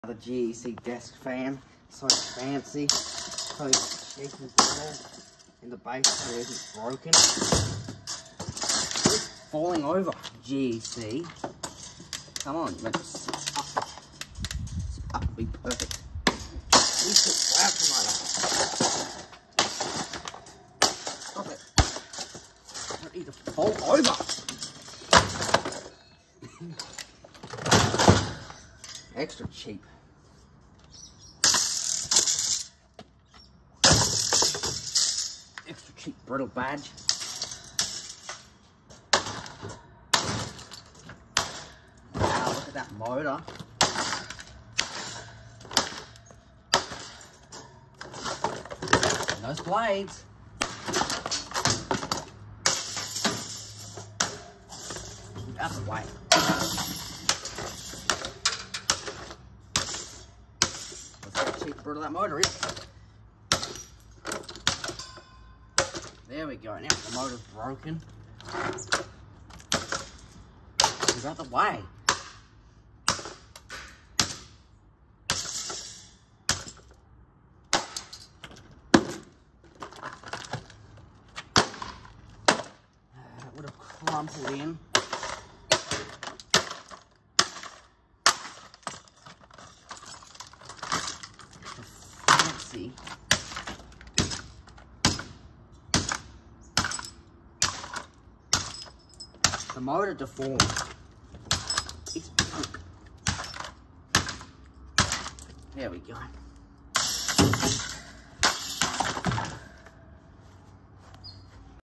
The GEC desk fan, so fancy, so cheap as well. In the base there isn't broken. It's falling over, GEC. Come on, let's up and be perfect. Stop it. I don't need to fall over. Extra cheap. Extra cheap brittle badge. Wow, look at that motor. And those blades. Get out of the way. Cheap brittle that motor is. There we go. Now the motor's broken. Get out the way. That would have crumpled in. The motor deformed. It's broke. There we go.